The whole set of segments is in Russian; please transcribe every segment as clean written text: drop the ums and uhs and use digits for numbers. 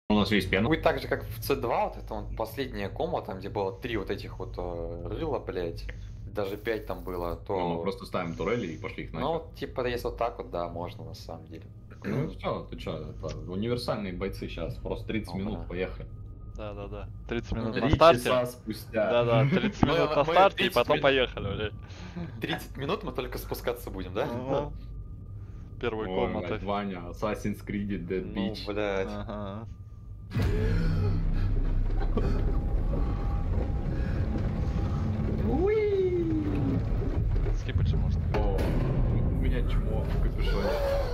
У нас есть пена. Будет так же, как в C2, вот это вот последняя комната, там, где было 3 вот этих вот рыла, блять. Даже 5 там было, то... Ну, мы просто ставим турели и пошли их нахер. Ну, типа, если вот так вот, да, можно на самом деле. Ну чё, ты чё, это универсальные бойцы сейчас, просто 30 минут, поехали. Да. 30 минут 3 на старте. часа спустя. Да, 30 минут на старте, и потом поехали, блядь. 30 минут мы только спускаться будем, да? Ага. Первой Ой, комнаты. мать, Ваня, Assassin's Creed Dead Ну, Beach. блядь. Ага. Скипать же можно. О, у меня чмо в капюшоне.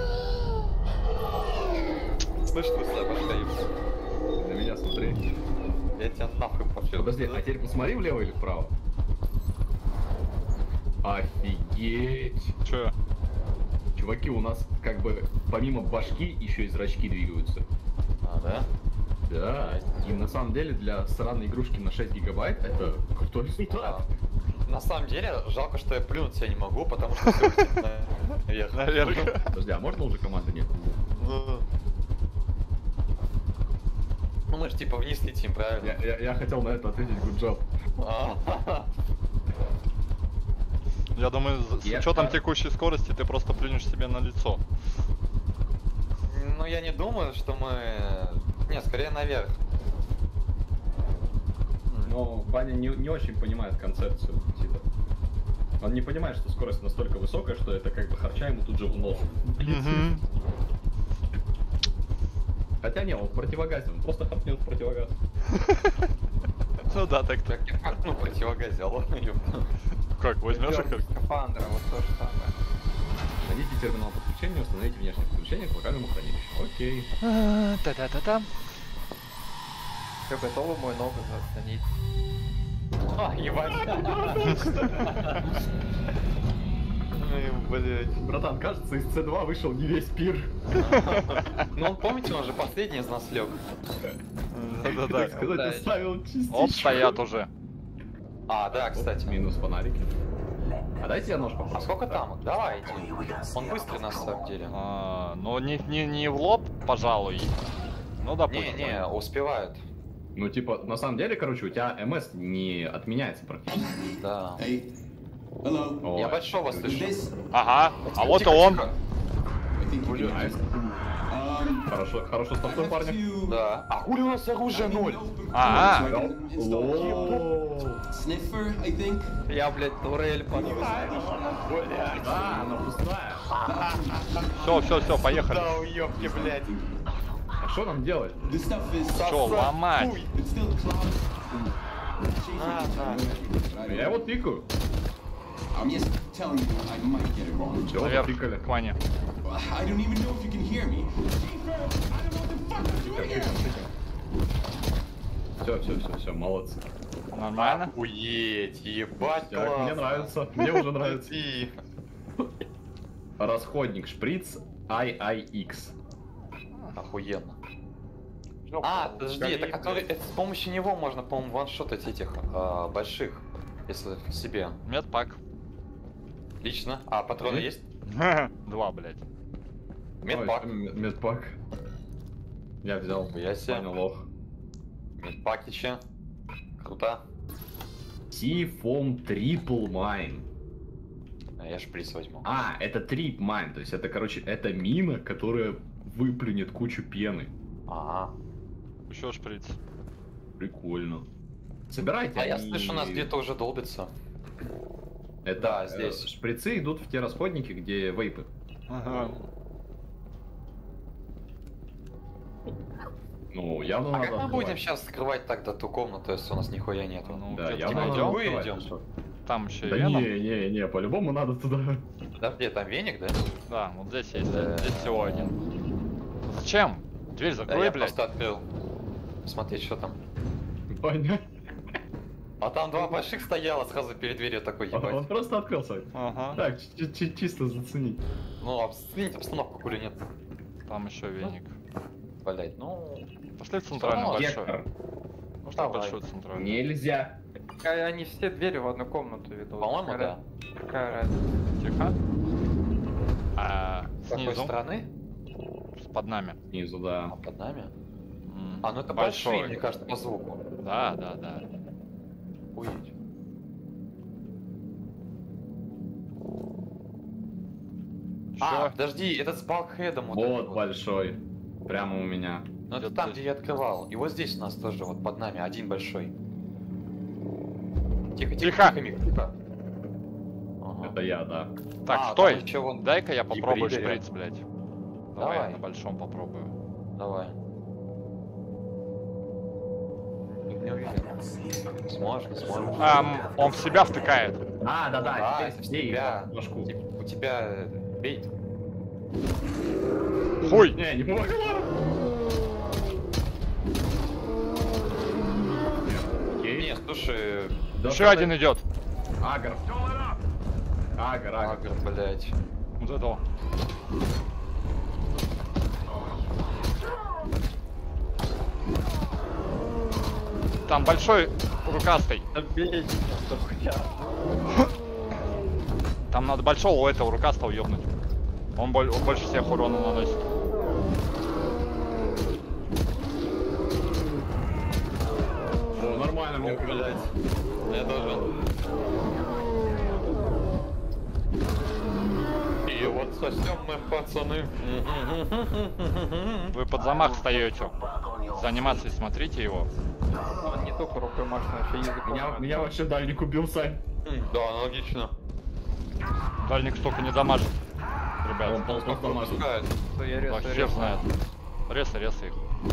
Слышь, ты башка, На меня смотри. я тебя нахуй пошлю. Подожди, а теперь посмотри влево или вправо. Офигеть. Чё? Чуваки, у нас как бы помимо башки еще и зрачки двигаются. А, да? Да. И на самом деле для сраной игрушки на 6 гигабайт это крутой результат. На самом деле, жалко, что я плюнуть себя не могу, потому что всё летит наверх. Наверх. Подожди, а можно уже команды нет? Ну мы же типа вниз летим, правильно? Я хотел на это ответить good job. Я думаю, с учетом текущей скорости ты просто плюнешь себе на лицо. Ну я не думаю, что мы... Не, скорее наверх. Но Ваня не очень понимает концепцию. Типа. Он не понимает, что скорость настолько высокая, что это как бы харча ему тут же в нос. Мгм. Хотя не, он в противогазе, он просто хапнет в противогаз. Ну да, так. Так я как, ну, противогазел. Как, возьмешь их? Скафандра, вот то же самое. Найдите терминал подключения, установите внешнее подключение к локальному хранилищу. Окей. Та-та-та-та. Все готово, мой ногу заценить. А, ебать. Блять. Братан, кажется, из C2 вышел не весь пир. Ну он, помните, он же последний из нас лег. Да-да-да. Так сказать, да. оставил частичку. Оп, стоят уже. А, да, кстати. Минус фонарики. А дайте я нож А попробую. сколько там? Давайте. Он быстрый на самом деле. Ну, не в лоб, пожалуй. Ну, допустим. Не, успевают. Ну, типа, на самом деле, короче, у тебя МС не отменяется практически. Да. Hey. Hello. Ой, Я большого слышу. This, Ага, а вот и Тихо, он. тихо. I think we can Найс. Хорошо стартуем, парни. Да. А хули у нас оружия ноль? А, Sniffer, I think. Я, блядь, турель подвез. Да, она пустая. все, поехали. Да, уёбки, блядь. А что нам делать? This stuff is. Что, ломать? Хуй. It's still cloud. На. Я его тыкаю. I'm just telling you, I might get it wrong. Чего Наверх, тыкали? к Ване. I don't even know if you can hear me. Schaefer, I don't know what the fuck I'm doing here. Все, молодцы. Нормально? Охуеть, ебать, Так, классно. мне нравится, мне уже нравится. Иди. Расходник шприц IIX. Охуенно. А, подожди, это который... Это с помощью него можно, по-моему, ваншотать этих больших, если себе. Медпак. Лично. А патроны есть? 2, блядь. Медпак. Ой, медпак. Я взял. Я себе. Понял, лох. Медпакича. Круто. T-Foam Triple Mine. А я шприц возьму. А, это Trip Mine, то есть это, короче, это мина, которая выплюнет кучу пены. Ага. Еще шприц. Прикольно. Собирайте. А я они- слышу, нас где-то уже долбится. Это Да, здесь. шприцы идут в те расходники, где вейпы. Ага. Ну, явно А надо как мы открывать. будем сейчас открывать тогда ту комнату, если у нас нихуя нету? Ну, Да, где-то явно найдем. надо Другую открывать, идем. ты что? Там еще и Да Веном. не, по-любому надо туда. Подожди, там веник, да? Да, вот здесь есть. Да. Здесь всего один. Зачем? Дверь Да, закрой, я блядь. просто открыл. Смотреть, что там. Понятно. А там два больших стояло сразу перед дверью такой, Он ебать. просто открылся. Ага. Так, чисто заценить. Ну, обсцените обстановку, хули нет. Там еще веник. Блять, ну... Пошли в центральную Ну, большую. Гектор. Ну что Давай. большую центральную? Нельзя. Они все двери в одну комнату ведут. По-моему, Какая да. раз- Какая разница? Тихо. А С какой снизу? стороны? Под нами. Снизу, А да. под нами? А, ну это Большой. большой, мне кажется, по звуку. Да, да, да. Уедь. А, Чё? подожди, этот с балкхедом вот этот Вот большой. Прямо у меня. Ну это там, где я открывал. И вот здесь у нас тоже, вот под нами, один большой. Тихо, тихо, Тихо. тихо, Мик, тихо. Ага. Это я, да. Так, А, стой! там ещё вон Дай-ка я попробую гибриды шприц, блядь. Давай, Давай. на большом попробую. Давай. Не уверен. Сможешь, не сможешь. Он в себя втыкает. А, да, Да, да, это теперь бей тебя. его в башку. У тебя бейт. Хуй! Не, не помогло. Окей. Не, слушай, Да, Еще да, один идет. Агр. Агр, агр. агр, блядь. Вот этого. Там большой рукастый. Там надо большого у этого рукастого ёбнуть. Он больше всех урона наносит. О, нормально мне блядь. Я должен. И вот совсем мы, пацаны. Вы под замах встаете. За анимацией смотрите его. Он не только рукой машет, он еще языком. Меня вообще дальник убил, Сань. Да, аналогично. Дальник столько не дамажит. Ребят, Он ползков дамажит. Пускает. Я резко, хер знает. Реса их.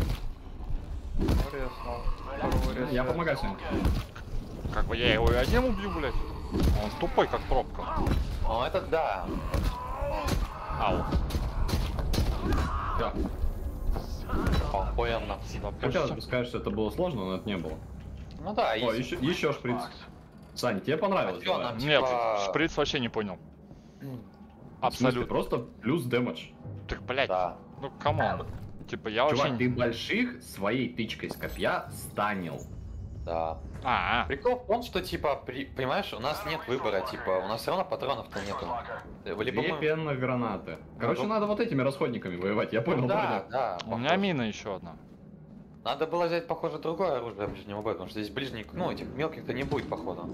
Я помогаю, Сань. Как бы я его и одним убью, блядь. Он тупой, как пробка. О, это да. Ау. Да. Охуенно. Хотелось бы сказать, что это было сложно, но это не было. Ну да, О, еще шприц. Сань, тебе понравилось? А чё давай? нам? Нет, Типа- шприц вообще не понял. В смысле, Абсолютно. просто плюс дэмэдж. Так, блядь, Да. ну камон. Типа я Чувак, очень... ты больших своей тычкой с копья станил. Да. Прикол в том, что, типа, понимаешь, у нас нет выбора, типа, у нас все равно патронов-то нету. Либо Две мы... пенных гранаты. Короче, надо вот этими расходниками воевать, я понял, Ну, да, парня. да. У меня похоже. мина еще одна. Надо было взять, похоже, другое оружие ближнего боя, потому что здесь ближних, ну, этих мелких-то не будет, походу.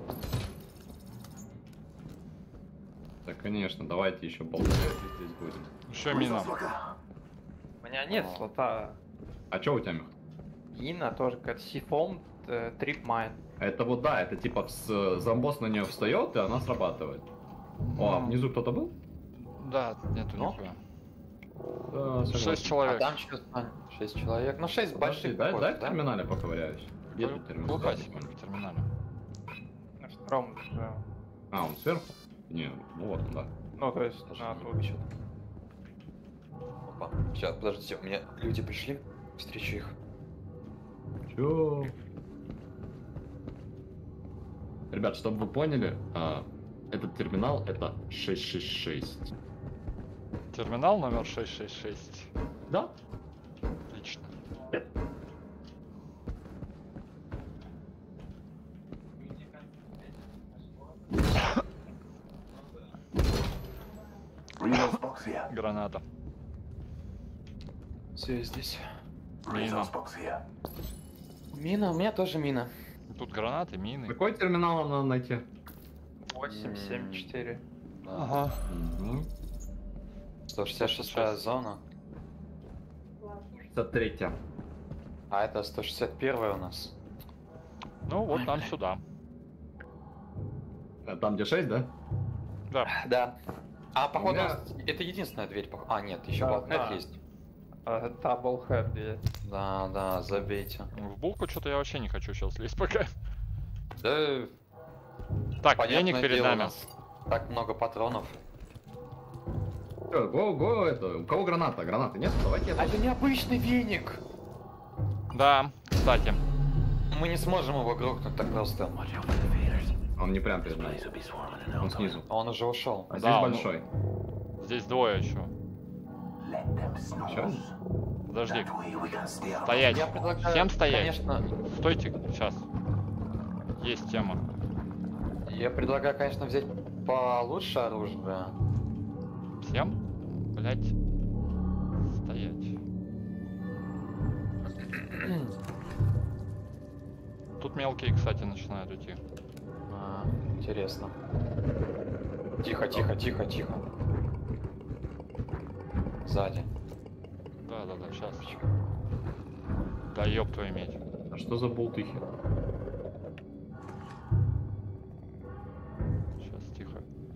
Да, конечно, давайте еще полторы здесь будем. Еще мина. У меня нет слота. А чё у тебя, Мих? Ина тоже как сифон, трип майн. Это вот да, это типа зомбос на нее встает, и она срабатывает. О, а внизу кто-то был? Да, нету Ну? нихуя. Да, 6 А человек. там что, 6 человек? Ну, 6 больших, Дай похоже, в да? терминале поковыряюсь. Где тут терминал? Глухать в терминале. На втором, да. А, он сверху? Не, ну вот, да. Ну, то есть, Даже на не тут. увидел. Опа, сейчас, подождите, у меня люди пришли, встречу их. Чё? Ребят, чтобы вы поняли, этот терминал это 666. Терминал номер 666. Да? Отлично. Граната. Все, я здесь. Мина. Мина, у меня тоже мина. Тут гранаты, мины. Какой терминал нам надо найти? 874. Ага. 166 зона. 63. А это 161 у нас. Ну вот нам сюда. Там где 6, да? Да. Да. А походу меня- у нас это единственная дверь. А, нет, еще Да, балкнет да. есть. Таблхед есть. Да, да, забейте. В булку что-то я вообще не хочу сейчас лезть пока. Да, Так, понятное денег перед дело, у нами. нас так много патронов. Чё, это, у кого граната? Гранаты нет? Давайте я А это необычный веник! Да, кстати. Мы не сможем его грохнуть так просто. Он не прям перед нами. Он снизу. А он уже ушел. А здесь Да, он- большой. Здесь двое еще. Чё? Подожди. Стоять. Я предлагаю, Всем стоять. конечно, Стойте, сейчас. Есть тема. я предлагаю, конечно, взять получше оружие. Всем? Блять. Стоять. Тут мелкие, кстати, начинают идти. Интересно. Тихо, тихо, тихо, тихо. Сзади. Да, сейчас. Да ёб твою медь. А что за болтыхи? Сейчас, тихо.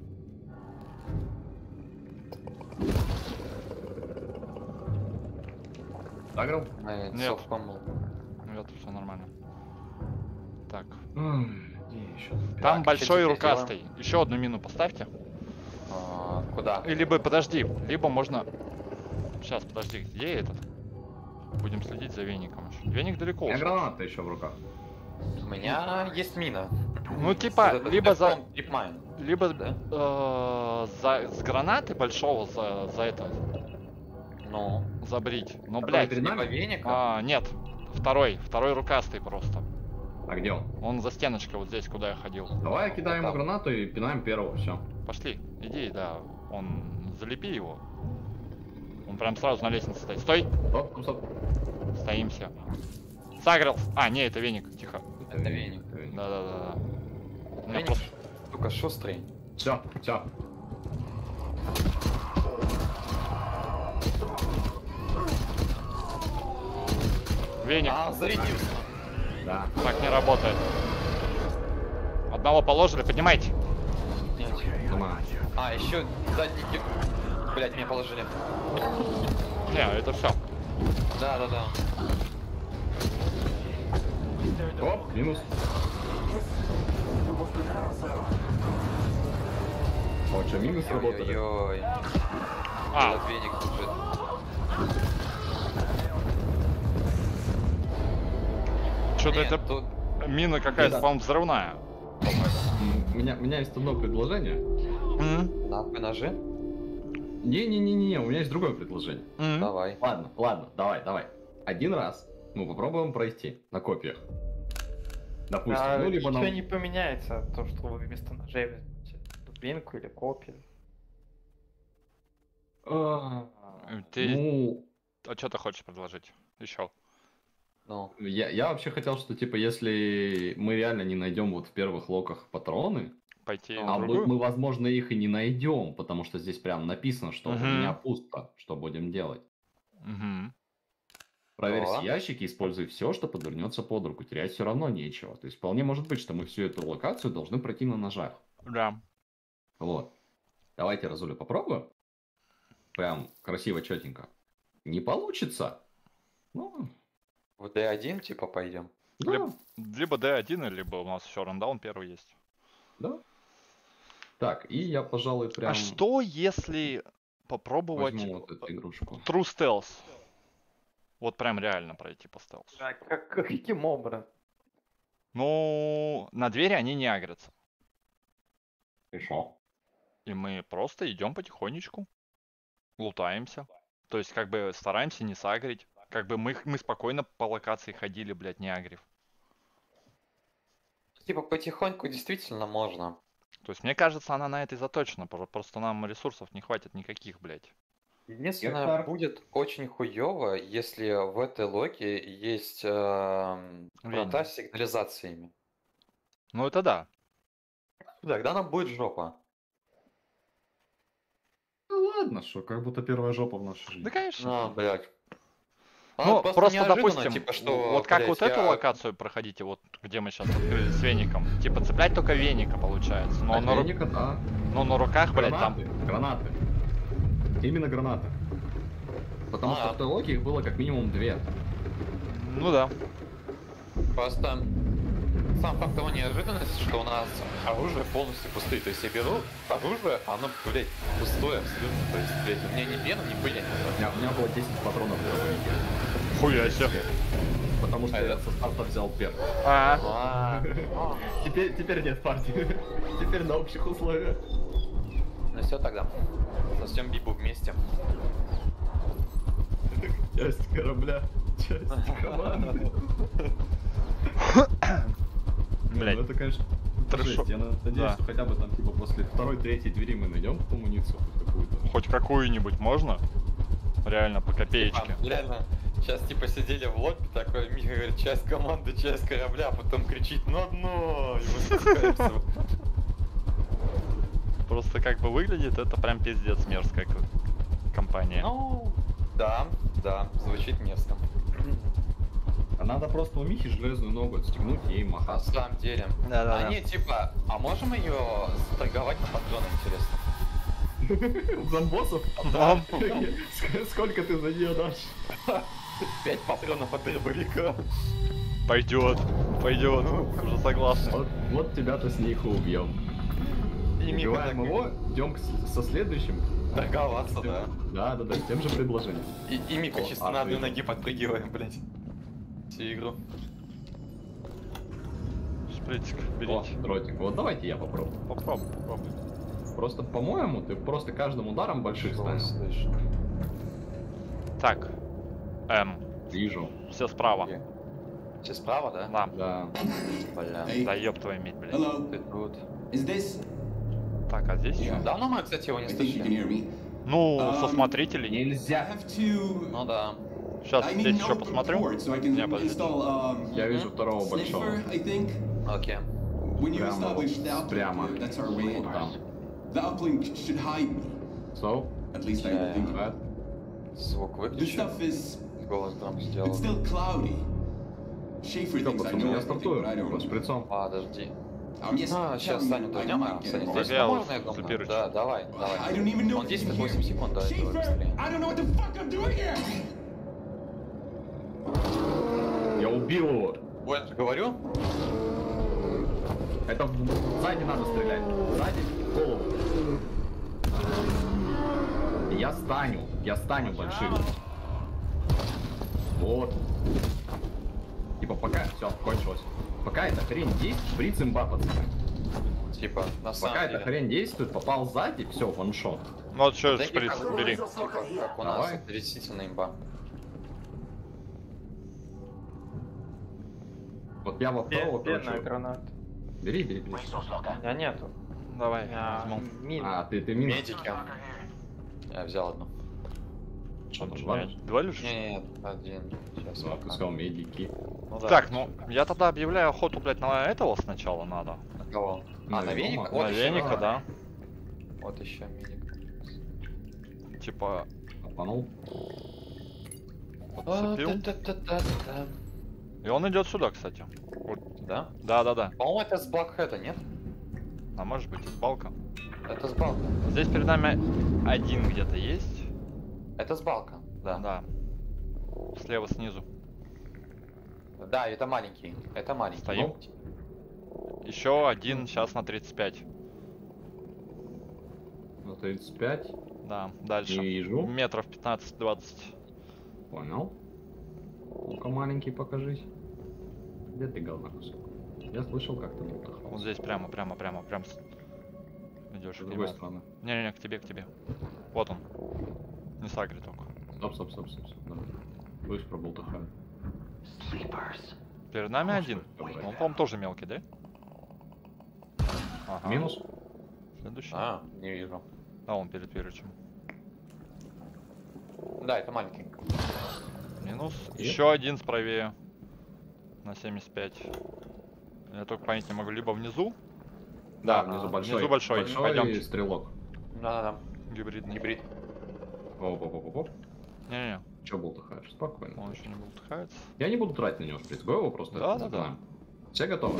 Аграл? Нет. Нет, все нормально. Так. Там большой рукастый. Еще одну мину поставьте. Куда? Либо подожди, либо можно... Сейчас, подожди, где этот? Будем следить за веником еще. Веник далеко У меня ушел. граната еще в руках. У меня есть мина. Ну типа, Вот либо за... Deepmine. Либо Да? с гранаты большого за это Ну. забрить. Но, Который блядь, перед Либо нами? веника. нет. Второй рукастый просто. А где он? Он за стеночкой вот здесь, куда я ходил. Давай кидаем ему там. гранату и пинаем первого, все. Пошли, иди, да. Он, залепи его. Он прям сразу на лестнице стоит. Стой! Стоп. Стоимся. Сагрил. А, не, это веник, тихо. Это веник. Да. У меня Веник, просто... только шустрый. Все. Веник. Зарядился. Да. Так не работает. Одного положили, поднимайте. Нет. Думаю. Еще задники. Блять, меня положили. Не, это все. Да. Оп, минус. Вот что, минус работали? Ой-ой-ой. А, Этот веник лежит. что-то Нет, это тут... мина какая-то, Да. по-моему, взрывная. У меня есть одно предложение. Нахуй ножи? Не, у меня есть другое предложение. Давай. Ладно, давай. Один раз мы попробуем пройти на копиях. Допустим, ну либо ничего нам... не поменяется, то, что вы вместо ножей возьмете дубинку или копию. Ты... Ну, А что ты хочешь предложить? Еще. Ну. я вообще хотел, что типа если мы реально не найдем вот в первых локах патроны, Пойти а в другую? мы, возможно, их и не найдем, потому что здесь прям написано, что у Мгм. меня пусто, что будем делать. Мгм. Проверь Да. все ящики, используй все, что подвернется под руку. Терять все равно нечего. То есть вполне может быть, что мы всю эту локацию должны пройти на ножах. Да. Вот. Давайте, Разуля, попробуем. Прям красиво, четенько. Не получится. Ну, В D1 типа пойдем. да, Либо D1, либо у нас еще рандаун первый есть. да. Так, и я, пожалуй, прям А что если попробовать возьму вот эту игрушку. True Stealth? Вот прям реально пройти по стелсу. А каким образом? Ну, на двери они не агрятся. Хорошо. И мы просто идем потихонечку, лутаемся. То есть, как бы стараемся не сагрить. Как бы мы спокойно по локации ходили, блядь, не агрив. Типа потихоньку действительно можно. То есть, мне кажется, она на это и заточена. Просто нам ресурсов не хватит никаких, блядь. Единственное, Гектар. будет очень хуёво, если в этой локе есть врата с сигнализациями. Ну, это да. Тогда нам будет жопа. Ну ладно, что, как будто первая жопа в нашей жизни. Да, конечно. Ну, блядь. Ну, просто, неожиданно, допустим, типа, что, вот как блядь, вот эту я- локацию проходите, вот где мы сейчас открыли с веником. Типа цеплять только веника получается. Но, на, Веника, да. но на руках, блядь, там... Гранаты. Именно гранаты. Потому что в той локе их было как минимум 2. Ну да. Просто сам факт того неожиданности, что у нас оружие полностью пустые. То есть я беру оружие, а оно, блядь, пустое абсолютно. То есть, блядь, у меня ни пена, ни пыли. У меня было 10 патронов в дробовике. Хуя себе. Потому что я со старта взял первый. Теперь нет партии. Теперь на общих условиях. Ну все тогда. Сосем бибу вместе. Часть корабля, часть команды. Блядь. Ну это, конечно, Трэшо. жесть. Я надеюсь, Да. что хотя бы там типа после второй, третьей двери мы найдем амуницию хоть какую-то. Хоть какую-нибудь можно? Реально, по копеечке. Реально, Сейчас типа сидели в лобби, такой Миха говорит, часть команды, часть корабля, а потом кричит на дно, и мы спускаемся. Просто как бы выглядит это прям пиздец мерзкая компания. Ну, да, звучит мерзко. А надо просто у Михи железную ногу отстегнуть и ей На махаться. самом деле. Да-да-да. А не, типа, а можем ее торговать на патроны, интересно? Зомбосов? Да. Сколько ты за нее дашь? 5 патронов от дробовика. Пойдет, уже согласен. Вот тебя-то с них и убьем. И Миха Убиваем такой, его, идем со следующим. торговаться, да. Да, с тем же предложением. И Мика О, чисто на одной отлично. ноге подпрыгиваем, блять. Всю игру. Шприцик, О, берите. дротик. Вот давайте я попробую. Попробуй. Просто, по-моему, ты просто каждым ударом больших станешь. Слышь. Так. Вижу. Все справа. Все справа, да? Да. Да. Бля. Hey, Да ёб твою медь, блядь. hello. Ты тут. Is this? Так, а здесь Yeah. что? Давно мы, кстати, его не I think you can слышали. hear me. Ну, Um, со смотрителей. I Нельзя. have to. Ну да. Сейчас I need здесь an еще open посмотрю. port so I can Не, подожди. install Я вижу второго большого. sniffer, I think. Окей. When you Прямо establish вот the uplink, прямо. that's our way in. Вот там. The uplink should hide me. So, At least I Yeah. think. that. Звук This выключи. stuff is. Голос громко It's сделал. still cloudy. Schaefer Всё, thinks I пацаны, know я everything, стартую. but I don't. По шприцом. Подожди. I'm just А, сейчас telling Саню you, I дождем, а might get Саня it. здесь Я можно, я вот думаю? супируч. Да, давай. I don't even know Он if you can действует hear 8 me. секунд до этого Schaefer, быстрее. I don't know what the fuck I'm doing here. Я убил его. Ой, я же говорю. Это сзади надо стрелять. Сзади в голову. Я станю большим. Вот. Типа пока все кончилось. Пока эта хрень действует, шприц имба, пацаны. Типа, на самом Пока эта деле. хрень действует, попал сзади, все, ваншот. Ну вот что, Такие шприц, как- бери. Типа, как у нас, Давай. это действительно имба. Вот я во второго, Бедная короче. граната. Бери. У меня нету. Давай, У меня возьму. мина. А, ты минус. Медики. Я взял одну. Что там, У два? меня Два лишь? Не, один. Сейчас. Ну, ты сказал медики. Ну да. Так, ну, я тогда объявляю охоту, блядь, на этого сначала надо. На кого? На А, на Венома? веника? На Вот еще, веника, да. Вот еще медик. Типа, Опанул. подцепил. Та-та-та-та-та. И он идет сюда, кстати. Да? Да. По-моему, это с Блэкхэта, нет? А может быть, из балка. Это с балка. Здесь перед нами один где-то есть. Это с балка, да. Да. Слева снизу. Да, это маленький. Это маленький. Стоим. Еще один сейчас на 35. На 35. Да, дальше. Не вижу. Метров 15-20. Понял. Ну-ка, маленький, покажись. Где ты, говна кусок? Я слышал, как ты был Вот здесь прямо. Идешь С к другой нему. стороны. Не-не-не, к тебе. Вот он. Не сагри только. Стоп. Давай. Будешь про болтахаю. Перед нами Ну, один. что, давай. Он, по-моему, тоже мелкий, да? Ага. Минус. Следующий. А, не вижу. А, он перед Пиричем. Да, это маленький. Минус. Есть? Еще один справее. На 75. Я только понять не могу. Либо внизу. Да, Да, внизу большой. внизу большой. Пойдемте. Стрелок. Да. Гибридный. Гибрид. Оп. Не-не-не, Че болтахаешь? Спокойно. он еще не болтыхается. Я не буду тратить на него шприц. Го его просто. Да. знаем. Все готовы?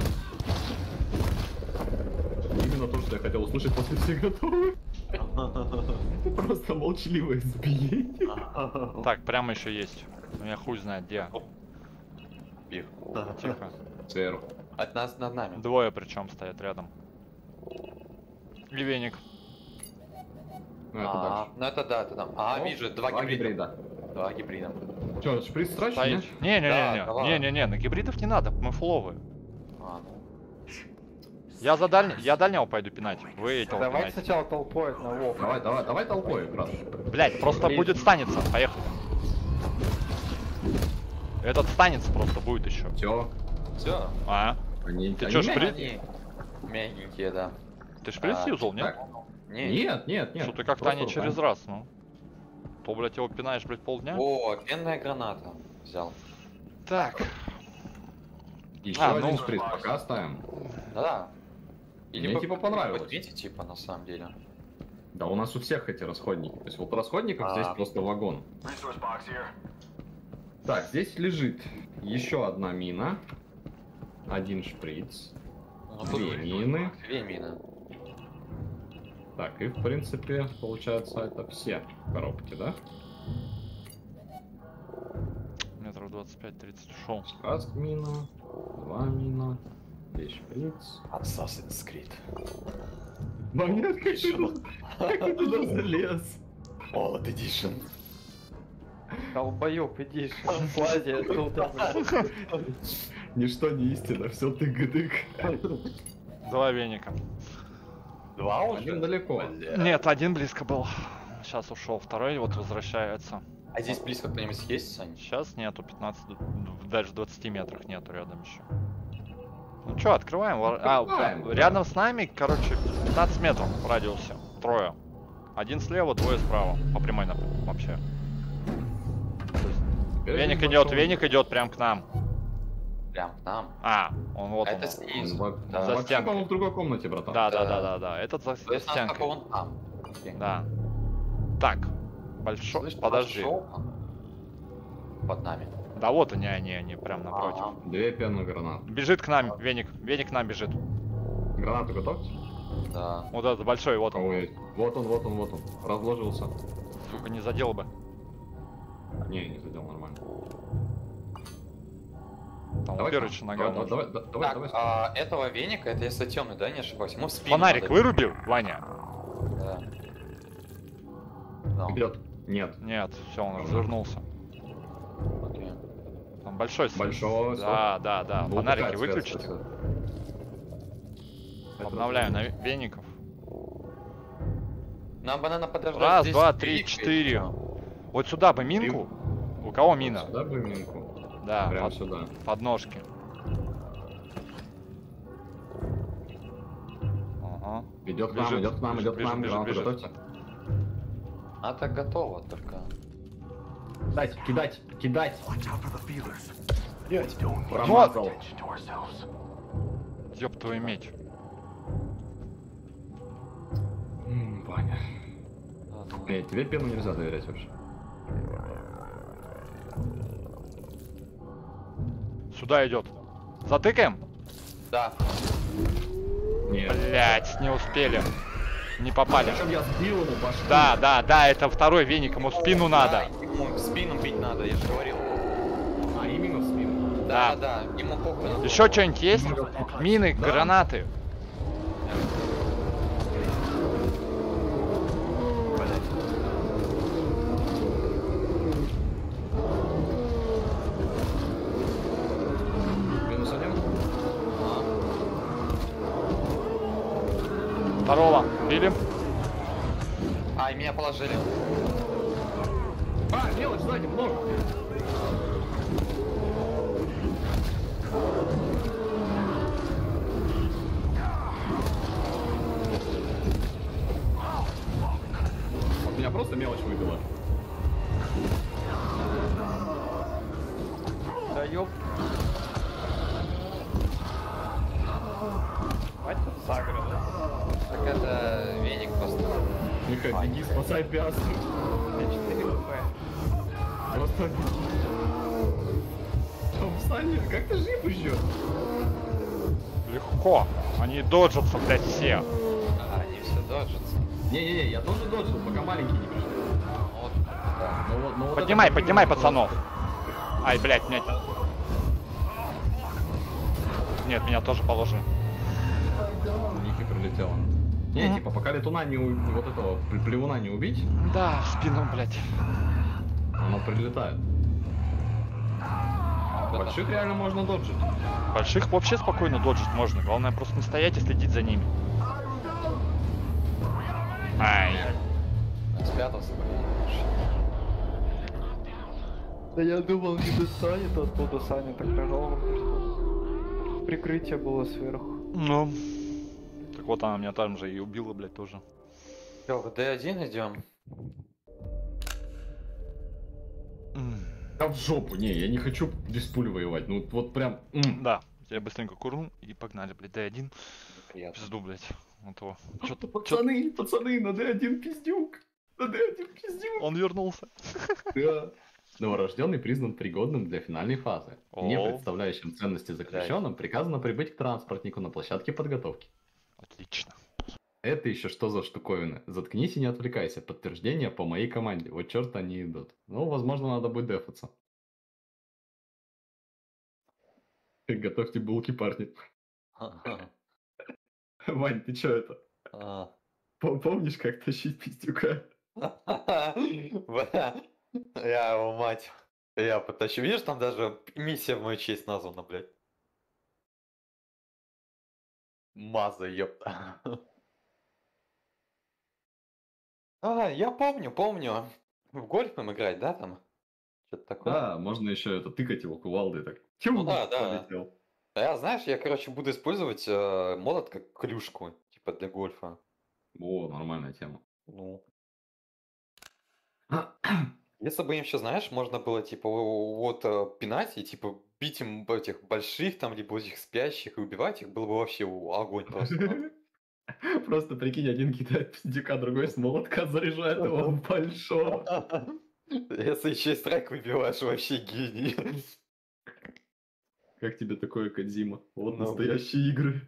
Именно то, что я хотел услышать после «все готовы». Просто молчаливое избиение. Так, прямо еще есть. У меня хуй знает где. Пих. Тихо. Сверху. От нас над нами. Двое причем стоят рядом. И веник. Ну, это дальше. Ну это да, это там. А, О, вижу, два гибрида. гибрида. Два гибрида. Че, шприц страшный, Стоит. нет? Да, давай. Не-не-не, на гибридов не надо, мы фуловые. А, ну. Я дальнего пойду пинать. Вы этого Давай пинайте. сначала толпой на лоб. Давай толпой, брат. Блять, просто Блин. будет станется. Поехали. Этот станется просто будет еще. Все. Все. А? Они, Ты они чё, мягкие. шприц? Они мягенькие, да. Ты шприц А, юзал, нет? Не. Нет. Что ты как-то просто не через руками. раз, ну. То, блять, его пинаешь, блять, полдня. О, пенная граната. взял. Так. Еще А, один ну. шприц пока оставим. Да. Мне типа понравилось. Подвиньте, типа, на самом деле. Да, у нас у всех эти расходники. То есть вот расходников здесь просто вагон. Так, здесь лежит еще одна мина. Один шприц. Ну, тут Две мины. 2 мины. Так, и в принципе, получается, это все коробки, да? Метров 25-30 ушел. Раз мина, 2 мина, здесь шприц. Assassin's Creed. Момент, как ты туда залез? All Edition. Долбоёб, иди, слази оттуда. Ничто не истина, все тык-дык. 2 веника. 2 уже? Один далеко. Нет, один близко был. Сейчас ушел, второй вот возвращается. А здесь близко кто-нибудь есть, Сань? Сейчас нету, 15, даже в 20 метрах нету рядом еще. Ну что, открываем. Открываем, да. Рядом с нами, короче, 15 метров в радиусе. Трое. Один слева, двое справа. По прямой вообще. Веник идет прям к нам. Прям к нам. А, он вот Это он. снизу. Он Да. За вообще, стенкой. по-моему, в другой комнате, братан. Да. Этот за То есть нас стенкой. пока вон там. Окей. Да. Так. Большой. Слышь, Подожди. пошёл под нами. Да вот они прям напротив. Ага. Две пенные гранаты. Бежит к нам, Веник. Веник к нам бежит. Гранату готовьте? Да. Вот этот большой, вот У кого он. есть? Вот он. Разложился. Сука, не задел бы. Не задел нормально. Там Давай упер еще нога может. Давай. Так, этого веника, это если темный, да, не ошибаюсь? Ему в спину Фонарик надо. вырубил, Ваня? Да. Да, Идет. Нет. Нет, все, он развернулся. окей. Там большой свет. Большого. Да. Был Фонарики такая свет, выключите. кстати. Обновляю на веников. Нам бы надо подождать. Раз, здесь два, три, три, 4. Вот сюда бы минку. У кого мина? Сюда бы минку. Да, Прям сюда. подножки. Ага. Идет к нам, Бежит, идет к нам. бежит, Гранату бежит. готовьте. А так готово только. Кидать. Вот. Промазал. Ёб твою медь. Ваня. Ладно. Тебе пену нельзя доверять вообще. Сюда идет. Затыкаем? Да. Нет. Блять, не успели. Не попали. Причем я сбил ему башку. Да, это второй веник, ему в спину надо. Да, ему в спину бить надо, я же говорил. А, именно в спину. Да. Да, ему похуй. на Еще что-нибудь есть? Мины, Да. гранаты. Минус один. Второго. Били. А, и меня положили. А, мелочь сзади, много. Вот меня просто мелочь выбила. Да ёб. Мать Сагра, да? Так это веник просто. Миха, беги, спасай пиастру. 4 хп. Просто... Том, Саня, как ты жив еще? Легко. Они доджатся, блядь, все. А, они все доджатся. Не-не-не, я тоже доджил, пока маленький не пришел. Вот, да. Ну вот Поднимай, это поднимай, просто- пацанов. Ай, блядь, меня... Нет, меня тоже положили. Ники прилетела. Не, типа, пока летуна не вот этого плевуна не убить, Да, в спину, блядь. оно прилетает. Больших реально можно доджить. Больших вообще спокойно доджить можно. Главное просто не стоять и следить за ними. Ай. Спрятался, Да я думал, не достанет оттуда, Саня так прожал. Прикрытие было сверху. Ну. Так вот она меня там же и убила, блядь, тоже. Все, в D1 идем. Да в жопу, не, я не хочу без пуль воевать. Ну вот прям. Да, я быстренько курну и погнали, блядь, D1. Приятно. Пизду, блядь. Вот его. Пацаны, на D1 пиздюк. На D1 пиздюк. Он вернулся. Да. Новорожденный признан пригодным для финальной фазы. Не О. представляющим ценности заключенным приказано прибыть к транспортнику на площадке подготовки. Отлично. Это еще что за штуковины? Заткнись и не отвлекайся. Подтверждение по моей команде. Вот черт они идут. Ну, возможно, надо будет дефаться. Готовьте булки, парни. Вань, ты чё это? Помнишь, как тащить пиздюка? Бля, я его мать. Я потащу. Видишь, там даже миссия в мою честь названа, блядь. Маза, ёпта. Я помню. В гольф им играть, да, там? Что-то такое. Да, можно еще это тыкать его кувалдой так. Тю, Ну да. полетел. Знаешь, я, короче, буду использовать молот как клюшку, типа для гольфа. О, нормальная тема. Ну. Если бы им еще, знаешь, можно было, типа, вот пинать и, типа, бить им этих больших, там, либо этих спящих и убивать их, было бы вообще огонь просто. Просто прикинь, один кидает пиздюка, другой с молотка заряжает его в большого. Если еще и страйк выбиваешь, вообще гений. Как тебе такое, Кодзима? Вот Ну. настоящие игры.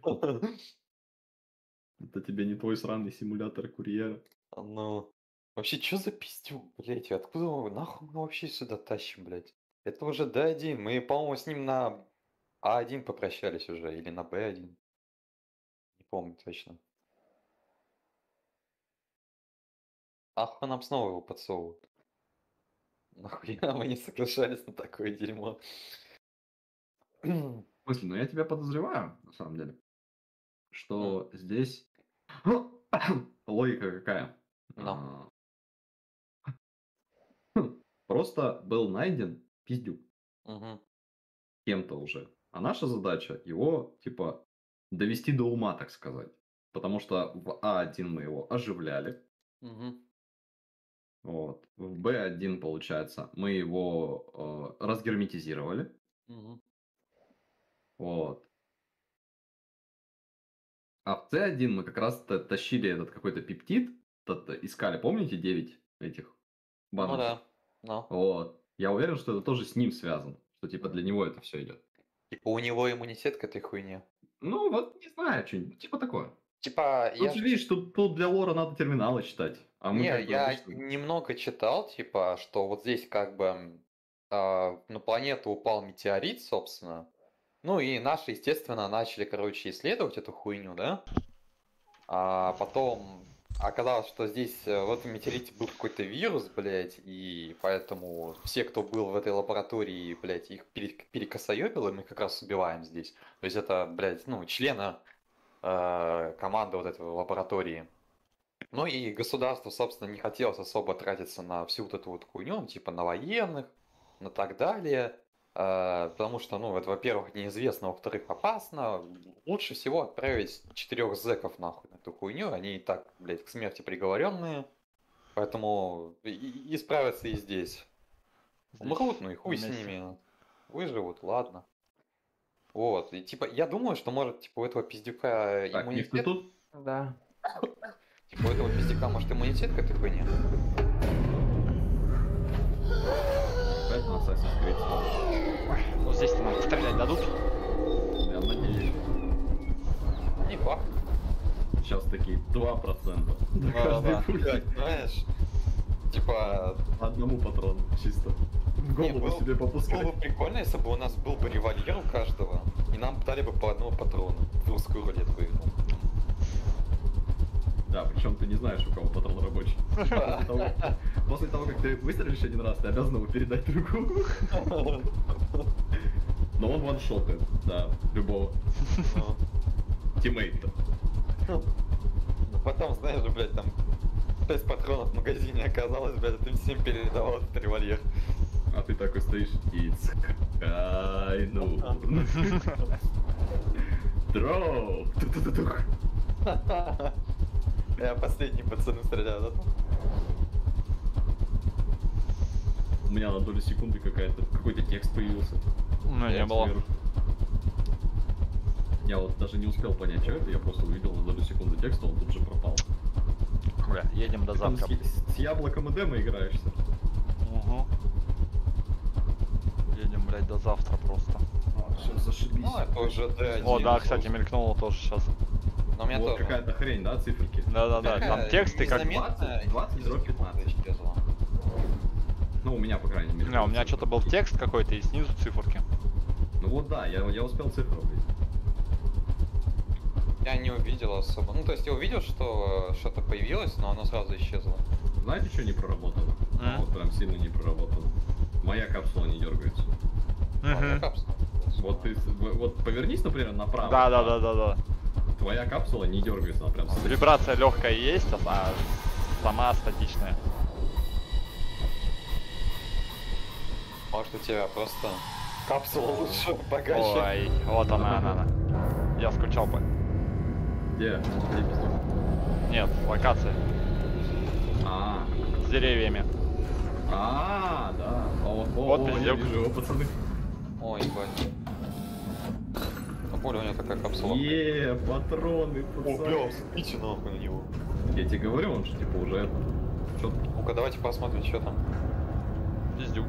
Это тебе не твой сраный симулятор курьера. Ну, вообще, что за пиздюк, блядь? Откуда мы, нахуй мы вообще сюда тащим, блядь? Это уже D1. Мы, по-моему, с ним на А1 попрощались уже, или на Б1. Не помню точно. Ах, нам снова его подсовывают. Нахуя мы не соглашались на такое дерьмо? В смысле, ну я тебя подозреваю, на самом деле, что здесь логика какая? Ну. Просто был найден пиздюк Мгм. кем-то уже. А наша задача его, типа, довести до ума, так сказать. Потому что в А1 мы его оживляли. Мгм. Вот. В Б1, получается, мы его разгерметизировали. Мгм. Вот. А в С1 мы как раз тащили этот какой-то пептид. Искали, помните, 9 этих Ну банок? да. Ну. Вот. Я уверен, что это тоже с ним связано. Что типа для него это все идет. Типа у него иммунитет к этой хуйне. Ну, вот не знаю, что-нибудь. Типа такое. Типа, Тут же видишь, тут для лора надо терминалы читать. А мы Не, как бы я обычно- немного читал, типа, что вот здесь как бы на планету упал метеорит, собственно. Ну и наши, естественно, начали, короче, исследовать эту хуйню, да? А потом оказалось, что здесь в этом метеорите был какой-то вирус, блядь, и поэтому все, кто был в этой лаборатории, блядь, их перекосоебило, и мы как раз убиваем здесь. То есть это, блядь, ну, члена команды вот этой лаборатории. Ну и государству, собственно, не хотелось особо тратиться на всю вот эту вот хуйню, типа на военных, на так далее. Потому что, ну, это, во-первых, неизвестно, во-вторых, опасно. Лучше всего отправить 4 зэков нахуй на эту хуйню. Они и так, блядь, к смерти приговоренные. Поэтому и справятся и здесь. Умрут, ну и хуй с вместе. ними. Выживут, ладно. Вот, и типа, я думаю, что может, типа, у этого пиздюка Так, не иммунитет. тут. Да. Типа, у этого пиздюка может иммунитет к этой хуйне. Опять на Assassin's Creed смотришь. Ну здесь-то нам стрелять дадут. Я надеюсь. Не факт. Сейчас такие 2%. На каждой Да, пуле. знаешь, типа, По одному патрону, чисто. В Не, голову было- себе попускать. было бы прикольно, если бы у нас был бы револьвер у каждого, и нам дали бы по одному патрону в русскую рулетку игру. Да, причем ты не знаешь, у кого патрон рабочий. После того, как ты выстрелишь один раз, ты обязан его передать другому. Но он ваншотает, да, любого Ну, тиммейта. потом, знаешь, блядь, там 6 патронов в магазине оказалось, блядь, ты всем передавал этот револьвер. А ты такой стоишь и скайну. Дроу! Ту-ту-ту-тух. Я последний пацаны стреляю, да? У меня на долю секунды какой-то текст появился. У меня не было. Сверху. Я вот даже не успел понять, что это, я просто увидел на долю секунды текста, он тут же пропал. Бля, едем до Ты там завтра. с яблоком и демо играешься. Угу. Едем, блядь, до завтра просто. Все, зашибись. Ну, это уже D1. О, да, кстати, мелькнуло тоже сейчас. Но у меня Вот тоже. какая-то хрень, да, циферки? Да-да-да, там Такая тексты как... незаметная, 20/15. исчезла. Ну, у меня, по крайней мере. Не, у меня что-то был текст какой-то и снизу циферки. Ну вот да, я успел цифру увидеть. Я не увидел особо. Ну, то есть я увидел, что что-то появилось, но оно сразу исчезло. Знаете, что не проработано? Вот прям сильно не проработано. Моя капсула не дергается. Мгм. Капсула. Вот ты вот повернись, например, направо. Да-да-да-да-да. Твоя капсула не дергается, она прям стоит. Вибрация легкая есть, а сама статичная. Может, у тебя просто капсула лучше, богаче. Ой, вот она. Я скучал бы. Где? Где пиздюк? Нет, локация А, с деревьями. да. Вот Я пиздюк. вижу его, пацаны. Ой, ебать. Ну, понял, у него такая капсула. Патроны, пацаны. смотрите нахуй на него. Я тебе говорю, он же типа уже это. Чё ты? Ну-ка, давайте посмотрим, что там. Пиздюк.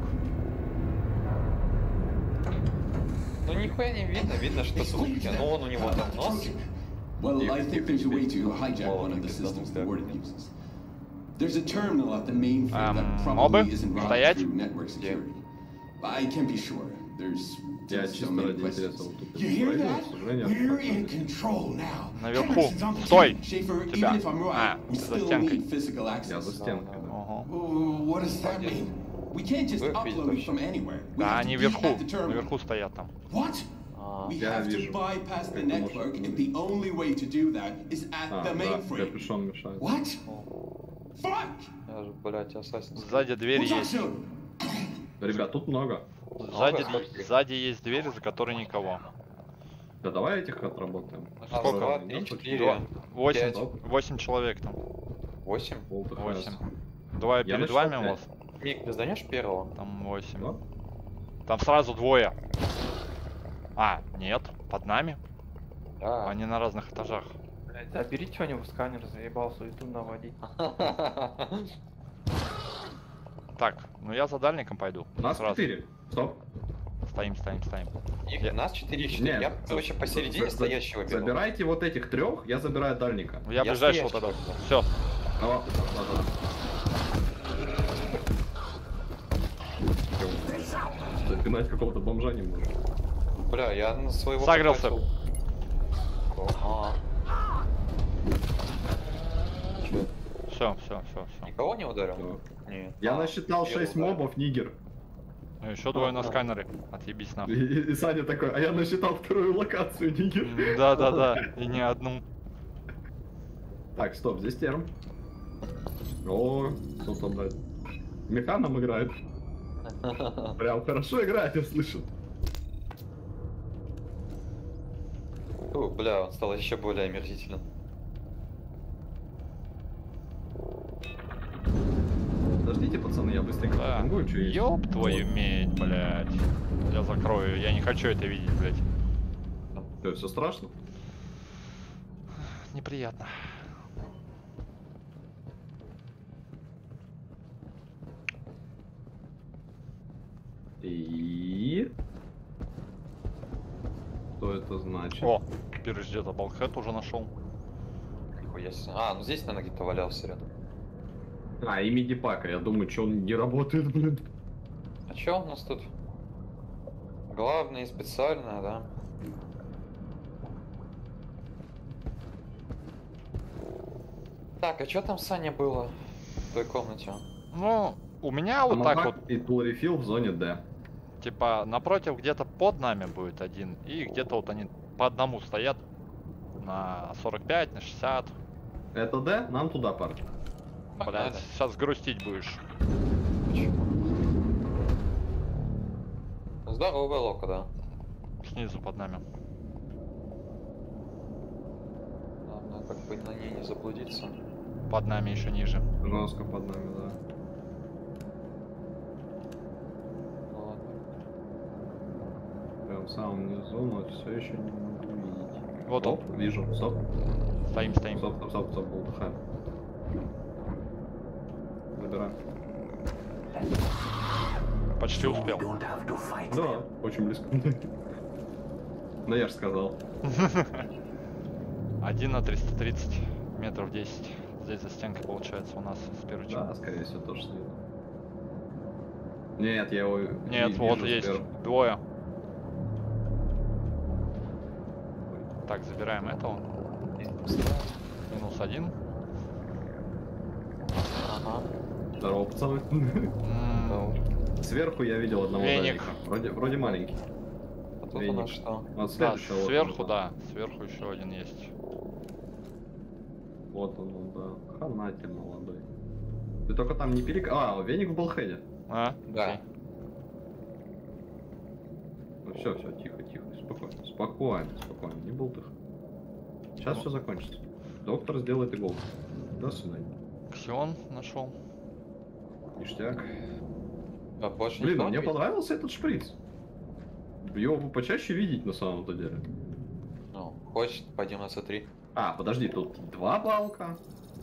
Ну, нихуя не видно, видно, что сутки. Ну, он у него там нос. Well, I think there's a way to hijack one of the systems the warden uses. There's a terminal at the mainframe that мобы? probably isn't routed Стоять? through network security. But I can't be sure. There's Я still so чисто many ради интереса questions. вот тут You hear говорю, that? к сожалению, We're это in control now. Наверху. Henderson's on the Стой! team. Schaefer, Тебя. even if I'm right, we за still стенкой. need physical Я access. за стенкой, да. Ого. What does that mean? We can't just Вы upload видите, from anywhere. We Да, have to они be вверху. at the terminal. Наверху стоят там. What? We Я have to вижу. bypass the Как ты можешь network, это and the only way to do that is at А, the да, mainframe. капюшон мешает. What? Fuck! Я же, блядь, Assassin's Creed. Сзади дверь We'll talk есть. soon. Ребят, тут много. Сзади есть дверь, за которой никого. Да давай этих отработаем. Раз, Сколько? два, Да, три, хоть 4, 8, Пять. 8 человек там. 8. Волта 8. Харрис. Двое Я перед насчитал вами у пять. вас. Ник, ты сданешь первого? Там 8. Да? Там сразу двое. А, нет, под нами. Да. Они на разных этажах. Блядь, да бери что-нибудь, сканер заебал суету наводить. Так, ну я за дальником пойду. Нас Сразу. 4. Стоп. Стоим. Ник, нас 4 4. Нет, Я, короче, посередине стоящего беру. Забирайте вот этих трех, я забираю дальника. Я ближайшего стоящего тогда. беру. Все. О, да. Запинать какого-то бомжа не может. Бля, я на своего... Сагрился. потратил. Ага. Чё, Все. никого не ударил? Да. Нет. Я насчитал я 6 ударил. мобов, нигер. Еще двое на сканере. Отъебись И, нахуй. и Саня такой, а я насчитал вторую локацию, нигер. Да. И не одну. Так, стоп, здесь терм. О, кто-то, блядь, механом играет. Прям хорошо играет, я слышу. О, бля, он стал еще более омерзительным. Подождите, пацаны, я быстренько Да. попингую, что есть. Ёб твою медь, блядь. Я закрою. Я не хочу это видеть, блядь. Все страшно? Неприятно. И... Что это значит? О, Пирыч где-то Балкхэт уже нашел. Нихуя себе. А, ну здесь, наверное, где-то валялся рядом. А, и мидипака, я думаю, что он не работает, блин. А чё у нас тут? Главное и специальное, да? Так, а чё там, Саня, было в той комнате? Ну, у меня вот так вот, И pull refill в зоне D. типа, напротив где-то под нами будет один, и где-то вот они по одному стоят на 45, на 60. Это D? Нам туда, парни. Блядь, Погнали. сейчас грустить будешь. Почему? Здоровая лока, да. Снизу под нами. Главное, как бы на ней не заблудиться. Под нами еще ниже. Жестко под нами, да. в самом низу, но все еще не могу видеть. Вот он. Оп, вижу, стоп. Стоим. Стоп, болтыхаем. Забираем. Почти успел. Да, очень близко. Но я же сказал. 1 на 330 метров 10. Здесь за стенкой получается у нас с первой части. Да, скорее всего, тоже снизу. Нет, я его Нет, вижу вот есть. сверху. Двое. Так, забираем этого. -1. Ага. Здорово, пацаны. Сверху я видел одного Веник. дальника. Вроде маленький. А тут у Веник. нас что? Вот Да, следующего вот сверху, он, да. Сверху еще один есть. Вот он, да. Хранатель молодой. Ты только там не перек... А, веник в Балхеде. А? Да. Окей. Ну все, тихо. Спокойно, не болтых. Сейчас все закончится. Доктор сделает иголку. До свидания. Ксион нашел. Ништяк. А больше Блин, никто а мне не видит? понравился этот шприц. Его бы почаще видеть на самом-то деле. Ну, хочешь, пойдем на C3. А, подожди, тут 2 балка.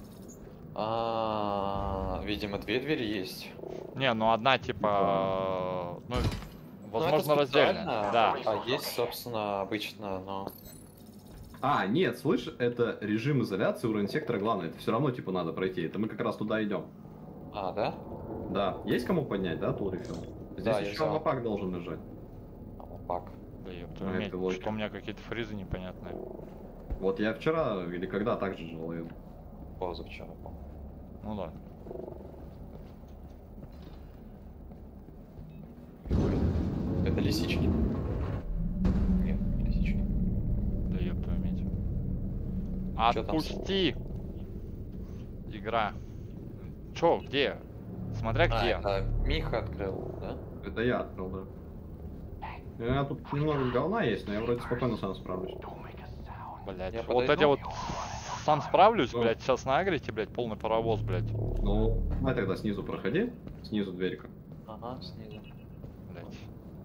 Видимо, 2 двери есть. Не, ну одна типа... Ну, возможно, это раздельная. специально, Да. А есть, собственно, обычно, но... А, нет, слышь, это режим изоляции, уровень сектора, главное, это все равно типа надо пройти. Это мы как раз туда идем. А, да? Да, есть кому поднять, да, Тулрифил? Здесь Да, я еще взял. лопак должен лежать. Лопак. Да ёб Ну, твою это медь, логика. что у меня какие-то фризы непонятные. Вот я вчера или когда также же ловил. Позавчера, по-моему. Ну да. Это лисички. Нет, не лисички. Да ёб твою медь. Чё там? Отпусти! Игра. Чё, где? Смотря где. Это Миха открыл, да? Это я открыл, да. У меня тут немного говна есть, но я вроде спокойно сам справлюсь. Блять. Я Вот подойду? эти вот сам справлюсь, Ну. блять, сейчас на агрите, блять, полный паровоз, блять. Ну, давай тогда снизу проходи. Снизу дверька. Ага, снизу. Блять.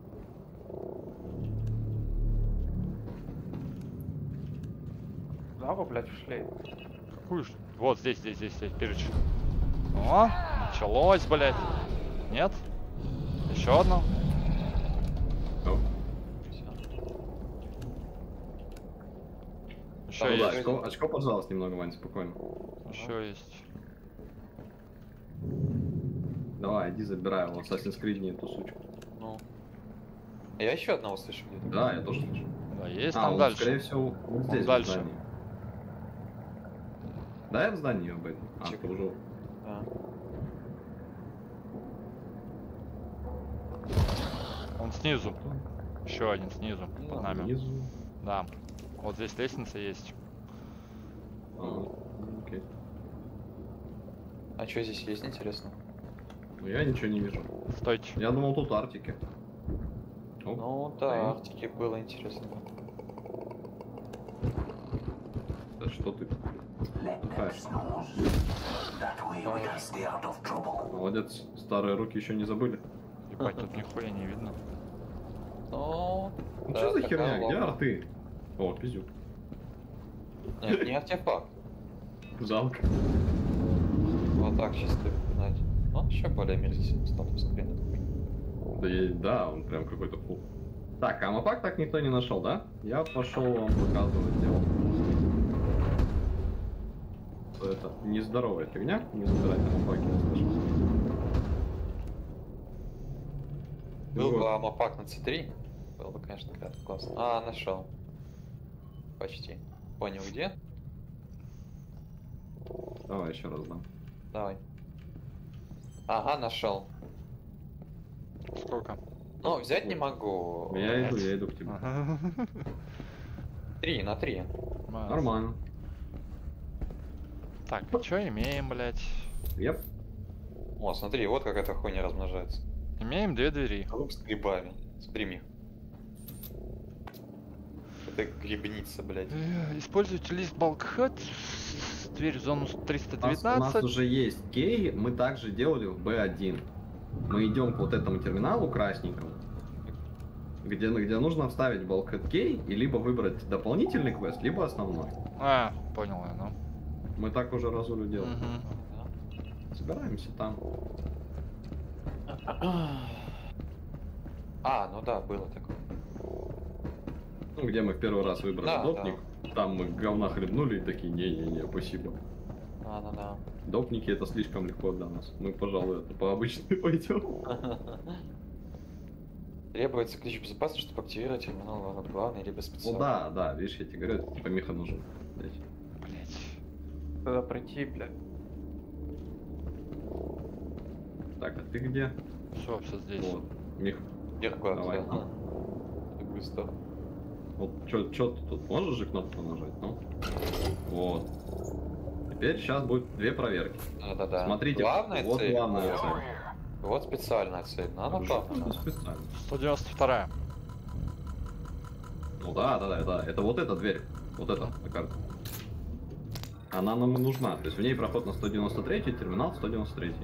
Куда, блядь, ушли? Какую ж? Вот здесь, перед. О, началось, блять. Нет? Еще одно? Ну, Всё. Еще ну да, есть. очко, пожалуйста, немного, Вань, спокойно. Еще есть. Давай, иди забирай его, Assassin's Creed эту сучку. Ну. Я еще одного слышу где-то. Да, я тоже слышу. Да, есть А, там он, дальше. скорее всего, вот здесь, дальше. в здании. Да, я в здании об этом. А, Чекай. ты уже... Да. Он снизу. Еще один снизу, под нами. Внизу. Да. Вот здесь лестница есть. Ага, окей. А что здесь есть, интересно? Ну, я ничего не вижу. Стойте. Я думал, тут Артики. О, Ну да, Арктики было интересно. да что ты? Отдыхаешь. Молодец, старые руки еще не забыли. Ебать, тут нихуя не видно. Ну, Ну да, что за такая херня? Где лоба. арты? О, пиздюк. Нет, не артефакт. Жалко. Вот так чисто гнать. Он еще более мерзительный статус хрена такой. Да, он прям какой-то фу. Так, а мапак так никто не нашел, да? Я пошел вам показывать дело. Что это нездоровая фигня, не забирать на мапаке, я скажу. Был Вот. бы амапак на C3, было бы, конечно, классно. А, нашел. Почти. Понял, где? Давай еще раз дам. Давай. Ага, нашел. Сколько? Ну, взять не могу. Я иду к тебе. Ага. 3 на 3. Нормально. Так, что имеем, блять? Еп. О, смотри, вот как эта хуйня размножается. Имеем 2 двери. Круг с грибами. Смотри, Мих. Это грибница, блядь. Используйте лист Bulkhead. Дверь в зону У нас 319. уже есть кей, мы также делали в B1. Мы идем к вот этому терминалу красненькому. где нужно вставить Bulkhead Key и либо выбрать дополнительный квест, либо основной. А, понял я, ну. Мы так уже разулю делаем. Мгм. Собираемся там. А, ну да, было такое. Ну, где мы в первый раз выбрали Да, допник. Там мы говна хлебнули и такие, не-не-не, спасибо. Да. Допники это слишком легко для нас. Мы, пожалуй, это по обычной пойдем. Требуется ключ безопасности, чтобы активировать терминал над главной либо Ну специально. да, видишь, я тебе говорю, это типа меха нужен. Блядь. Блять. Куда пройти, блядь? Так, а ты где? Все здесь. Вот. Мех. Легко, Давай. да. Быстро. Вот, чё ты тут можешь же кнопку нажать, ну? Вот. Теперь сейчас будет две проверки. Да. Смотрите, главная вот цель. главная цель. Вот специальная цель. Надо Хорошо, главная. это специально. 192-я. Ну да, это вот эта дверь. Вот эта на карте. Она нам нужна. То есть в ней проход на 193, терминал 193.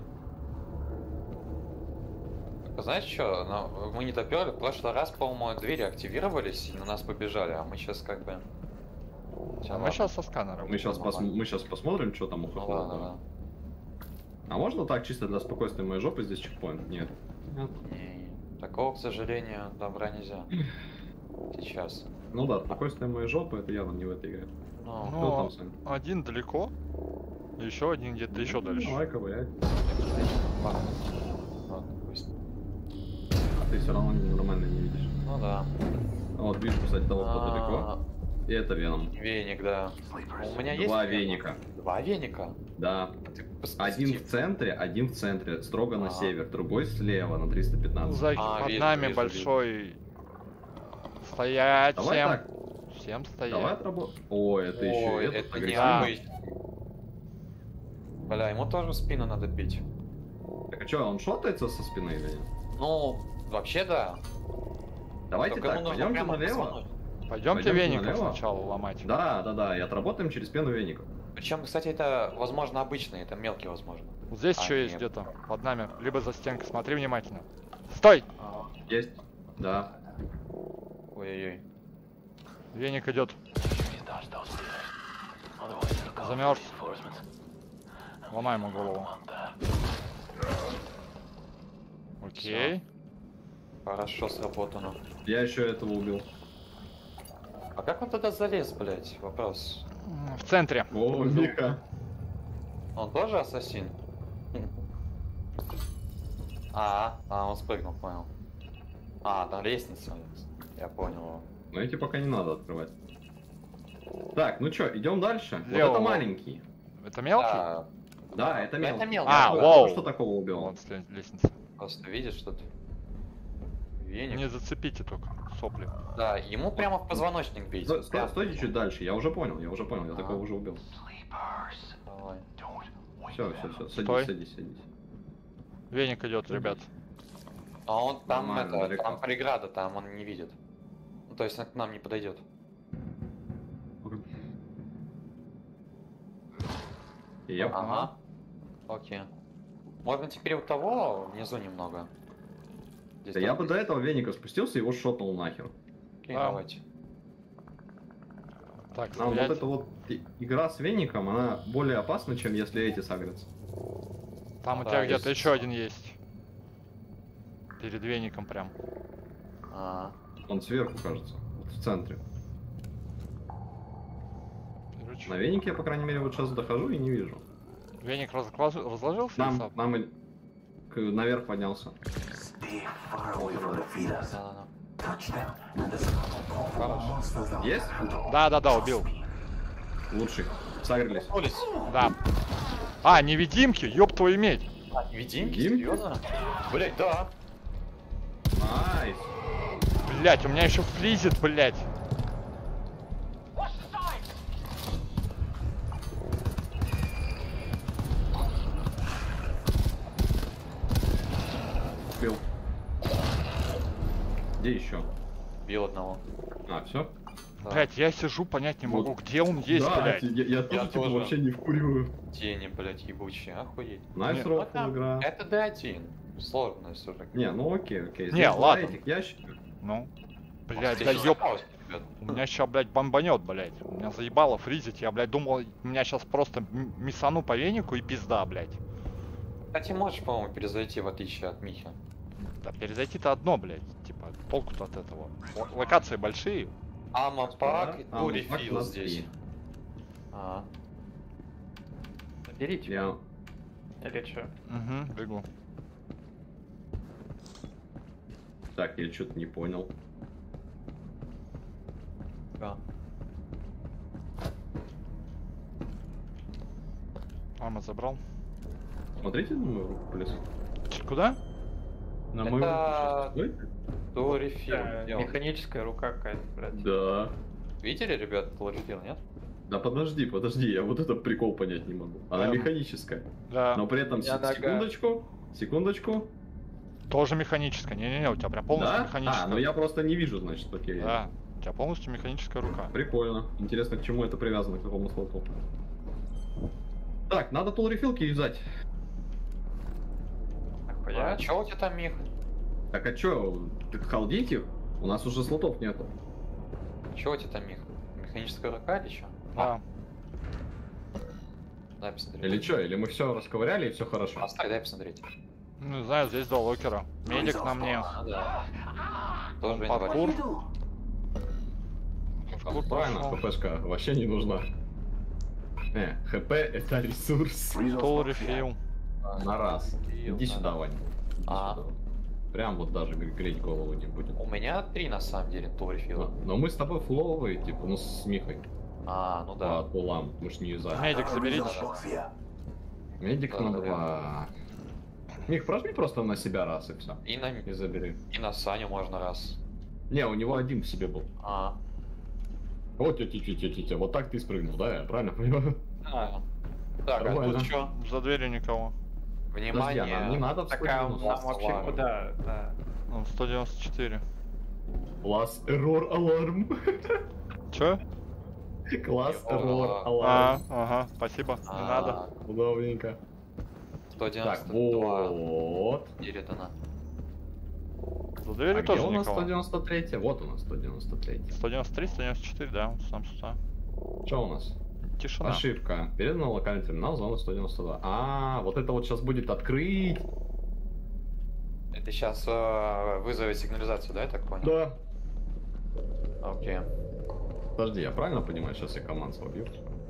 Знаешь что, мы не доперли, в прошлый раз, по-моему, двери активировались и на нас побежали, а мы сейчас как бы... А мы сейчас со сканером. Мы сейчас посмотрим, что там у Ну хохла. ладно. А можно так чисто для спокойствия моей жопы здесь чекпоинт? Нет. Нет. Не, такого, к сожалению, добра нельзя. Сейчас. Ну да, спокойствие моей жопы это явно не в этой игре. Ну, Кто Ну, там, Сань? один далеко. Еще один где-то еще дальше. Давай-ка, блядь. вот, пусть. А ты все равно нормально не видишь. Ну да. А вот вижу, кстати, того, кто далеко. И это Веном. Веник, да. У меня есть Два веник? веника. Два веника? Да. Ты Один в центре, строго на Ага. север, другой слева на 315. За А, под вижу, нами вижу, большой. Стоять Давай всем. так. Всем стоять. Давай отработаем. О, это еще Ой, этот это агрессивный. необычно. Бля, ему тоже в спину надо бить. Так а что, он шотается со спины или нет? Ну, вообще да. Давайте Только так, ему нужно пойдемте прямо налево. позвонить. Пойдемте Пойдемте веников налево. сначала ломать. Да, и отработаем через пену веника. Причем, кстати, это, возможно, обычный, это мелкий, возможно. Вот здесь А, еще есть нет. где-то. Под нами. Либо за стенкой. Смотри внимательно. Стой! Есть. Да. Ой-ой-ой. Веник идет. Замерз. Ломай ему голову. Окей. Хорошо сработано. Я еще этого убил. А как он туда залез, блять? Вопрос. В центре. О, Миха. Он тоже ассасин? Он спрыгнул, понял. Там лестница. Я понял его. Но эти пока не надо открывать. Так, ну что, идем дальше. Лево. Вот это маленький. Это мелкий? Да, Да, это мелкий. мелкий. А, Я воу. что такого убил? Вот лестница. просто видишь тут веник. Не зацепите только сопли. Да, ему прямо в позвоночник бить. Стойте чуть дальше, я уже понял, я такого уже убил. Давай. Все, Стой. садись. Веник идет, ребят. А он там, Нормально, далеко. там преграда, там он не видит. Ну, то есть он к нам не подойдет. Еп. Ага. Окей. Можно теперь у того внизу немного. Здесь Да я бы до этого веника спустился и его шотнул нахер. Окей, Да. давайте. Так, Нам вот стрелять. эта вот игра с веником, она более опасна, чем если эти сагрятся. Там у Да, тебя где-то есть. еще один есть. Перед веником прям. А, Он сверху, кажется, вот в центре. Короче, На венике я, по крайней мере, вот сейчас дохожу и не вижу. веник разложился или сам? Нам и наверх поднялся. да. Есть? Да, убил. Лучший. Сагрились. Улиц. Да. А, невидимки, ёб твою медь. Невидимки? Невидимки? Серьезно? Блять, да. Найс. Блять, у меня еще фризит, блять. Бил. Где еще? Бил одного. А, все? Да. Блять, я сижу, понять не Вот. могу, где он есть, да, блять. я тоже, типа, тоже. вообще не вкуриваю. Тени, блять, ебучие, охуеть. Найс Нет. рофл там, игра. это D1. Сложная 40. Не, ну окей. Не, Здесь два ладно. этих ящика. Ну, Блядь, Здесь да же ёб... запалось, ребят. У меня ща, блядь, бомбанет, блядь. Меня заебало фризить. Я, блядь, думал, меня сейчас просто мисану по венику и пизда, блядь. Кстати, можешь, по-моему, перезайти, в отличие от Михи. Да, перезайти-то одно, блядь. Типа, толку-то от этого. Локации большие. Амапак и Амапак Турифил нас здесь. три. А, Берите. Я... Или что? Угу, бегу. Так, я что-то не понял. да. Мама забрал. Смотрите на мою руку, плюс. Куда? На Это- мою руку сейчас смотрите? Турифил. Механическая рука какая-то, блядь. Да. Видели, ребят, Турифил, нет? Да подожди, я вот этот прикол понять не могу. Она Да. механическая. Да. Но при этом, Я нога. секундочку. Тоже механическая. Не-не-не, у тебя прям полностью Да? механическая. А, ну я просто не вижу, значит, как я вижу. Да, у тебя полностью механическая рука. Прикольно. Интересно, к чему это привязано, к какому слоту. Так, надо тулрефилки юзать. Нахуя? А чё у тебя там, Мих? Так а чё, халдить их? У нас уже слотов нету. Чё у тебя там, Мих? Механическая рука или чё? Да. Дай посмотреть. Или чё, или мы все расковыряли и все хорошо. Оставь, дай посмотреть. Ну, не знаю, здесь два локера. Медик на мне. А, да. Тоже Паркур. инвалид. Паркур Правильно, пошел. хпшка вообще не нужна. ХП это ресурс. Стол рефил. На раз. Иди сюда, Вань. Иди А. сюда. Прям вот даже греть голову не будет. У меня 3 на самом деле турифила. Но мы с тобой фловые, типа, ну с Михой. А, ну По да. пулам, мы ж не юзаем. Медик заберите. Медик Да, на да, 2. Мих, прожми просто на себя раз и все. И И забери. на Саню можно раз. Не, у него один в себе был. А, Вот, тетя, вот так ты спрыгнул, да? Я правильно понимаю? а. Так, а Нормально. тут что? За дверью никого. Подожди, Внимание. а нам не надо Так, а вспрыгнуть. нам вообще Ладно. куда? Да. Он 194. Класс эррор аларм. Чё? Класс Error эррор alarm. аларм. Ага, спасибо. Не надо. Удобненько. 192 Так, вот. передано. За А дверью где тоже у нас никого. 193? Вот у нас 193. 193, 194, да, сам сюда. Что у нас? Тишина. Ошибка. Передан на локальный терминал, зона 192. А, вот это вот сейчас будет открыть. Это сейчас вызовет сигнализацию, да, я так понял? Да. Окей. Подожди, я правильно понимаю? Сейчас я команд собью.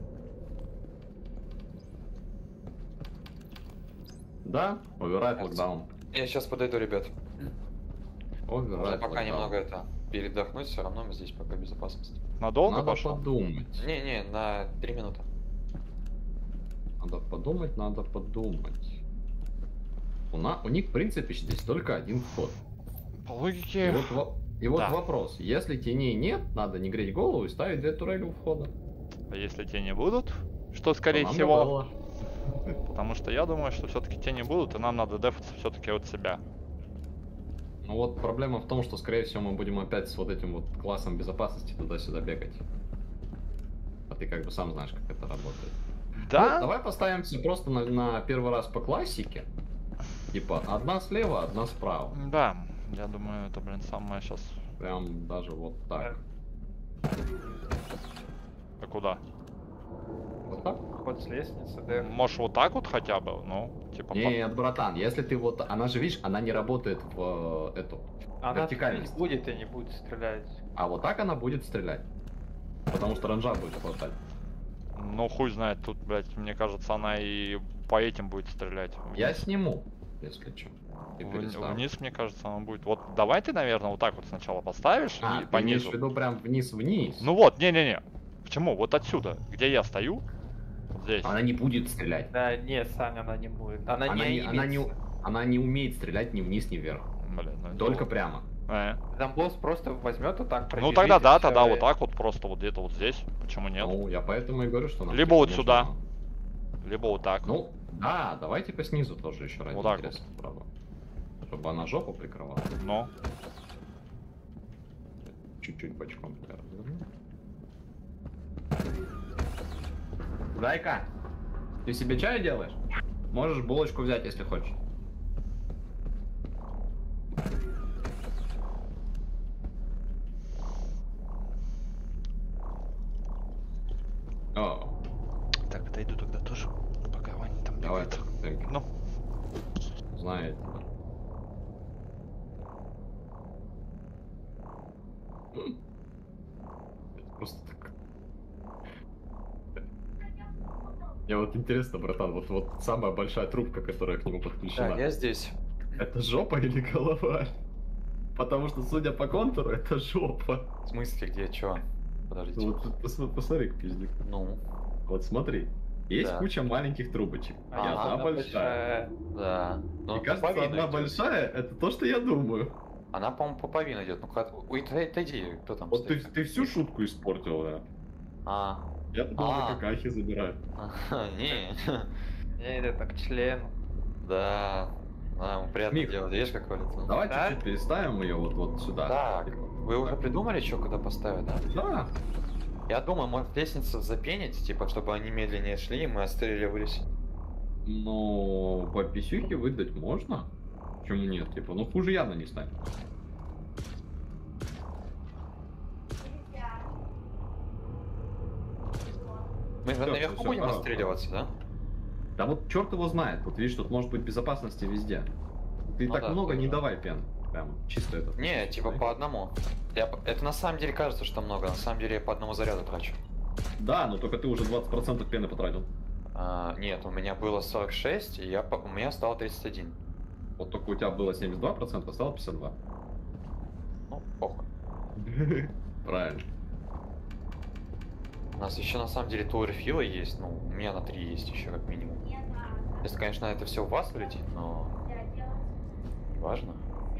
Да, override локдаун. Я сейчас подойду, ребят. Можно Override пока локдаун. немного это передохнуть, все равно мы здесь пока безопасность. Надолго Надо пошел? подумать. Не, на 3 минуты. Надо подумать, надо подумать. У них, в принципе, здесь только один вход. По И логике... вот Да. вопрос. Если теней нет, надо не греть голову и ставить 2 турели у входа. А если тени будут? Что скорее То нам всего? добавило. Потому что я думаю, что все-таки тени будут, и нам надо дефаться все-таки от себя. Ну вот проблема в том, что, скорее всего, мы будем опять с вот этим вот классом безопасности туда-сюда бегать. А ты как бы сам знаешь, как это работает. Да? Ну, давай поставим все просто на первый раз по классике. Типа, одна слева, одна справа. Да. Я думаю, это, блин, самое сейчас... Прям даже вот так. А куда? Вот так? Ход с лестницы, да. Можешь вот так вот хотя бы, ну, типа... Нет, братан, если ты вот... Она же, видишь, она не работает в эту... Она вертикальность. не будет и не будет стрелять. А вот так она будет стрелять. Потому что ранжа будет хватать. Ну, хуй знает, тут, блядь, мне кажется, она и по этим будет стрелять. Я сниму, если что. И Вни- переставлю. Вниз, мне кажется, она будет. Вот давай ты, наверное, вот так вот сначала поставишь А, и ты по имеешь низу. в виду прям вниз-вниз? Ну вот, не-не-не. Почему? Вот отсюда, где я стою, вот здесь. Она не будет стрелять. Да, нет, Саня, она не будет. Она не анимится. Она не умеет стрелять ни вниз, ни вверх. Блин, ну, Только прямо. Там босс просто возьмет и так Ну пробежит, тогда и да, всё, тогда и- вот так вот просто вот где-то вот здесь. Почему нет? Ну, я поэтому и говорю, что нам Либо вот нужно- сюда. Либо вот так. Ну, да, давай типа снизу тоже еще ради Вот так интереса попробуем. Чтобы она жопу прикрывала. Но. Чуть-чуть бочком тебя разверну. Зайка, ты себе чай делаешь? Можешь булочку взять, если хочешь. О, Так, отойду тогда тоже, пока Ваня там давай, бегает. так, Ну, знаете. Это просто так. Мне вот интересно, братан, вот самая большая трубка, которая к нему подключена. Так, я здесь. Это жопа или голова? Потому что, судя по контуру, это жопа. В смысле, где, чё? Подождите. Вот посмотри, пиздик. Ну, Вот смотри. Есть Да. куча маленьких трубочек, и Ага, одна большая. да. Ну, И кажется, пуповина одна идёт. большая, это то, что я думаю. Она, по-моему, пуповина идет. Ну-ка, ой, отойди, кто там Вот стоит? ты всю шутку испортил, да? А, Я думал, А. на какахи забираю. не. Не, это так член. Да. Ему приятно Мих, делать, видишь, как валится. Давай Да? чуть-чуть переставим ее вот сюда. Так, вы уже придумали, что куда поставить, да? Да. Я думаю, может лестницу запенить, типа, чтобы они медленнее шли, и мы отстреливались. Ну, по писюхе выдать можно. Почему нет? Типа, ну хуже явно не станет. Мы же Всё, наверху всё, будем пора, отстреливаться, да? Да вот черт его знает. Вот видишь, тут может быть безопасности везде. Ты Ну так да, много не тоже. давай пен. Прям чисто это. Не, типа по одному. Это на самом деле кажется, что много, на самом деле я по одному заряду трачу. Да, но только ты уже 20% пены потратил. Нет, у меня было 46, и у меня стало 31. Вот только у тебя было 72%, стало 52. Ну, похуй. Правильно. У нас еще на самом деле туэрфилы есть, ну, у меня на 3 есть еще как минимум. Если, конечно, это все в вас влетит, но не важно.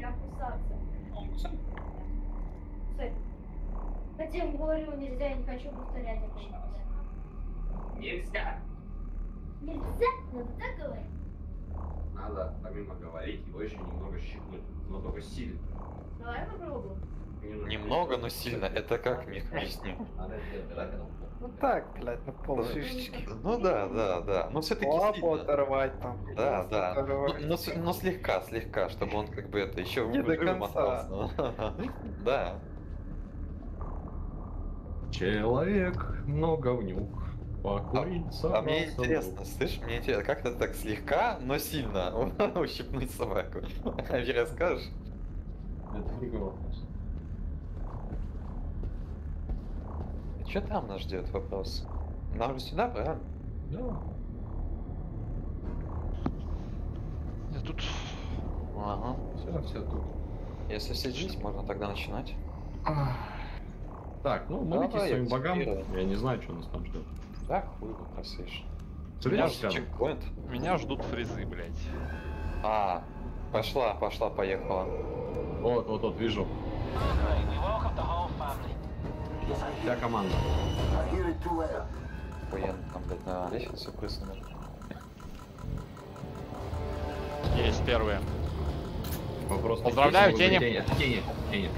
Хотя говорю, нельзя, я не хочу повторять это. Нельзя. Нельзя? Надо так говорить? Надо помимо говорить его еще немного щипнуть, но только сильно. Давай попробуем. Немного, но сильно. Это как, мне объясни. Ну так, блядь, на пол шишечки. Ну да. Но все-таки Лапу сильно. оторвать там. Да, хвост да. оторвать. Но слегка, чтобы он как бы это еще Не до конца. Да. Человек, много внюк. Покурить А мне интересно, слышь, мне интересно, как это так слегка, но сильно ущипнуть собаку? Вера, скажешь? Это другой вопрос. Что там нас ждет вопрос? Нам же сюда, правильно? Да. я тут... Ага. Все тут. Если сидеть, можно тогда начинать. Так, ну Давай, молитесь своим богам. активируем. Я не знаю, что нас там ждет. Да, хуй вы просышь. Смотри, Я вот рядом. Чекпоинт. Меня ждут фризы, блядь. Пошла, поехала. Вот, вижу. Вся команда. Охуенно, там, блядь, на лестницу прыснули. Есть первые. Вопрос. Поздравляю, Тени. Тени.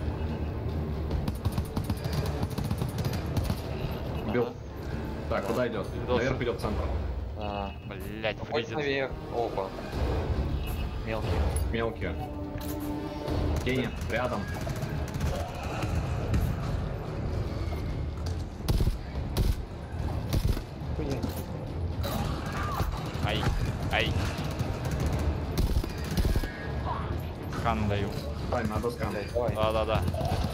Бил. Так, куда идет? Должен. Наверх идет центр. Блядь, Хоть фризит. наверх. Опа. Мелкий. Мелкие. Тени, рядом. Ай. Скан даю. Дай, надо скан. Давай. Да.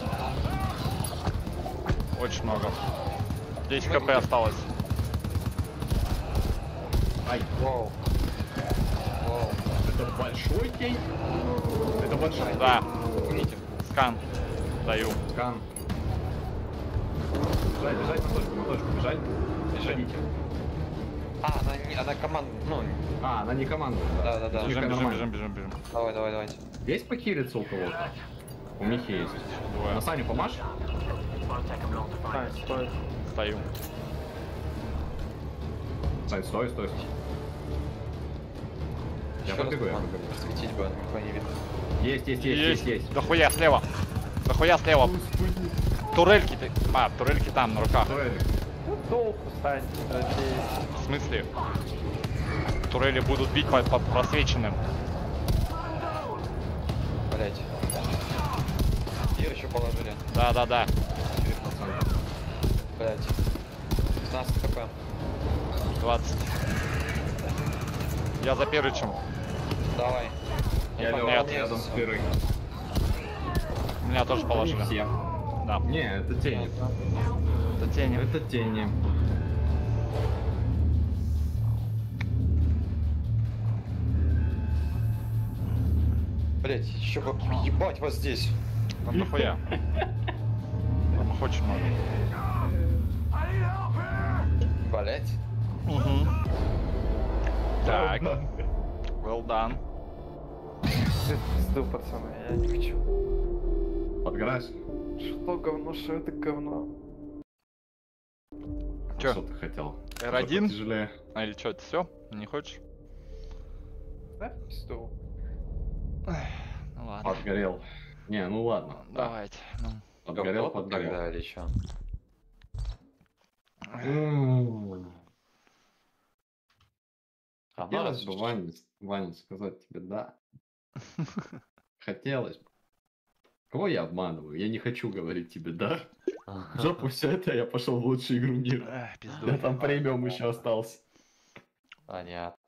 Очень много. 10 хп осталось. Ай, Воу. это большой тень? Это большой. Да, Видим. скан даю. Скан. Бежать на точку, бежать. Бежите. Она команда, ну, Она не команда. Да. Бежим. Давай. Есть похилиться у кого-то? У Михи есть. Двое. На Саню помашь? Ай, стой. Стою. Сань, стой. Я Ещё раз побегу. команду Светить бы, никого не видно. Есть. Дохуя слева. Турельки ты. Турельки там, на руках. Ну толку, Сань, надеюсь. В смысле? Турели будут бить по просвеченным. Блять. Тир еще положили. Да. Блять. 15 хп. 20. Я за Пирычем. Давай. Я Нет. левал рядом с первой. Меня тоже Не положили. все. Да. Не, это тени. Это тени. Это тени. Блять, еще бы ебать вас здесь. Там дохуя. Там их очень много. Блять. Так. Well done. Пизду, пацаны, я не хочу. Подгораешь? Что говно, что это говно? Чё? Что ты хотел? R1? Тяжелее. А или что, это все? Не хочешь? Да, пизду. Ну ладно. Подгорел. Не, ну ладно. Да. Давайте. Ну. Подгорел, Говно подгорел. тогда или чё? Хотелось бы, Ваня, сказать тебе да. Хотелось бы. Кого я обманываю? Я не хочу говорить тебе да. В жопу все это, я пошел в лучшую игру мира. Эх, пизду. Да там премиум еще остался. Понятно.